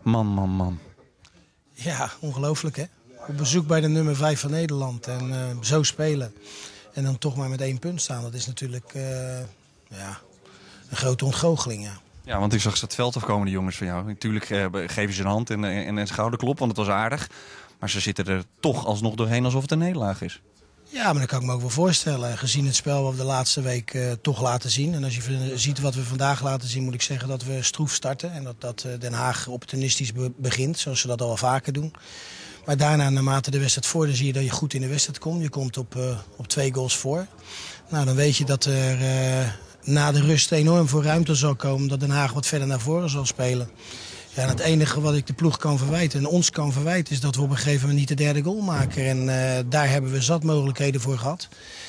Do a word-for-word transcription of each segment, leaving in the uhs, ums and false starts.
Man, man, man. Ja, ongelooflijk hè. Op bezoek bij de nummer vijf van Nederland en uh, zo spelen. En dan toch maar met één punt staan. Dat is natuurlijk uh, ja, een grote ontgoocheling. Ja. Ja, want ik zag ze het veld afkomen, de jongens van jou. Natuurlijk uh, geven ze een hand en, en een schouderklop, want het was aardig. Maar ze zitten er toch alsnog doorheen alsof het een nederlaag is. Ja, maar dat kan ik me ook wel voorstellen. Gezien het spel wat we de laatste week uh, toch laten zien. En als je ziet wat we vandaag laten zien, moet ik zeggen dat we stroef starten. En dat, dat uh, Den Haag opportunistisch be begint, zoals ze dat al wel vaker doen. Maar daarna, naarmate de wedstrijd vordert, zie je dat je goed in de wedstrijd komt. Je komt op, uh, op twee goals voor. Nou, dan weet je dat er uh, na de rust enorm veel ruimte zal komen. Dat Den Haag wat verder naar voren zal spelen. Ja, en het enige wat ik de ploeg kan verwijten en ons kan verwijten is dat we op een gegeven moment niet de derde goal maken. En uh, daar hebben we zat mogelijkheden voor gehad.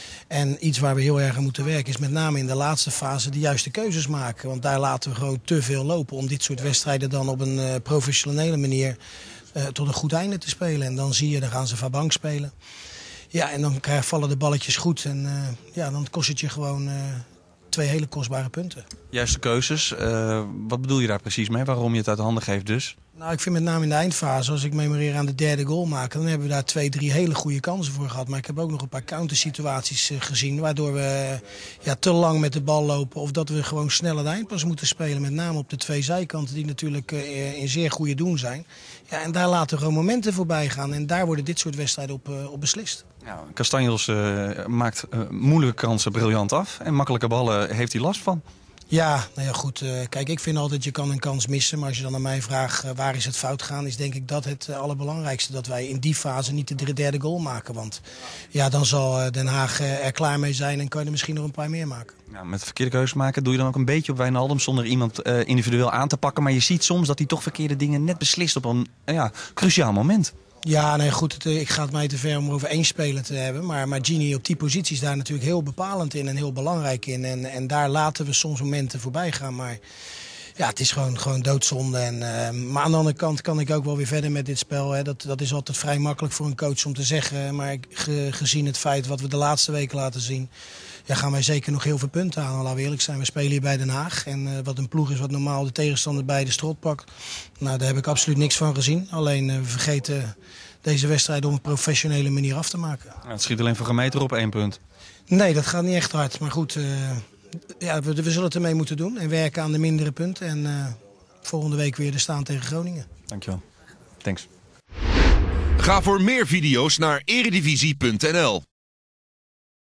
En iets waar we heel erg aan moeten werken is met name in de laatste fase de juiste keuzes maken. Want daar laten we gewoon te veel lopen om dit soort wedstrijden dan op een uh, professionele manier uh, tot een goed einde te spelen. En dan zie je, dan gaan ze van bank spelen. Ja, en dan vallen de balletjes goed en uh, ja, dan kost het je gewoon... Uh, Twee hele kostbare punten. Juiste keuzes. Uh, wat bedoel je daar precies mee? Waarom je het uit de handen geeft dus? Nou, ik vind met name in de eindfase, als ik memoreer aan de derde goal maken, dan hebben we daar twee, drie hele goede kansen voor gehad. Maar ik heb ook nog een paar countersituaties uh, gezien, waardoor we uh, ja, te lang met de bal lopen. Of dat we gewoon snel het eindpas moeten spelen. Met name op de twee zijkanten, die natuurlijk uh, in zeer goede doen zijn. Ja, en daar laten we gewoon momenten voorbij gaan. En daar worden dit soort wedstrijden op, uh, op beslist. Ja, Castanjos uh, maakt uh, moeilijke kansen briljant af. En makkelijke ballen heeft hij last van. Ja, nou ja, goed. Uh, kijk, ik vind altijd je kan een kans missen. Maar als je dan aan mij vraagt uh, waar is het fout gaan, is denk ik dat het uh, allerbelangrijkste. Dat wij in die fase niet de derde goal maken. Want ja, dan zal uh, Den Haag uh, er klaar mee zijn en kan je er misschien nog een paar meer maken. Ja, met verkeerde keuzes maken doe je dan ook een beetje op Wijnaldum zonder iemand uh, individueel aan te pakken. Maar je ziet soms dat hij toch verkeerde dingen net beslist op een uh, ja, cruciaal moment. Ja, nee, goed, het, ik ga het mij te ver om over één speler te hebben. Maar, maar Gini op die positie is daar natuurlijk heel bepalend in en heel belangrijk in. En, en daar laten we soms momenten voorbij gaan. Maar ja, het is gewoon, gewoon doodzonde. En, uh, maar aan de andere kant kan ik ook wel weer verder met dit spel. Hè. Dat, dat is altijd vrij makkelijk voor een coach om te zeggen. Maar ge, gezien het feit wat we de laatste weken laten zien, ja, gaan wij zeker nog heel veel punten halen. Laten we eerlijk zijn, we spelen hier bij Den Haag. En uh, wat een ploeg is wat normaal de tegenstander bij de strot pakt. Nou, daar heb ik absoluut niks van gezien. Alleen uh, we vergeten deze wedstrijd op een professionele manier af te maken. Ja, het schiet alleen voor gemeten op één punt. Nee, dat gaat niet echt hard. Maar goed, uh, ja, we, we zullen het ermee moeten doen. En werken aan de mindere punten. En uh, volgende week weer er staan tegen Groningen. Dankjewel. Thanks. Ga voor meer video's naar eredivisie punt n l.